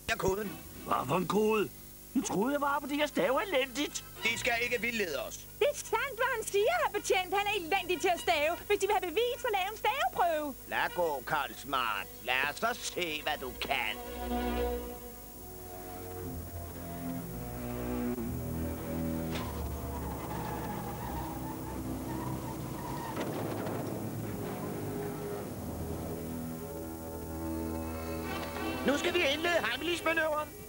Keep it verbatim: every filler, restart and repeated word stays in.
er koden. Hvad for en kode? Nu troede jeg bare, fordi jeg staver elendigt. De skal ikke vildlede os. Det er sandt, hvad han siger, herr betjent. Han er elendig til at stave. Hvis de vil have bevis, så lav en staveprøve. Lad gå, Karl Smart. Lad os så se, hvad du kan. Nu skal vi indlede Heimlich-manøvren.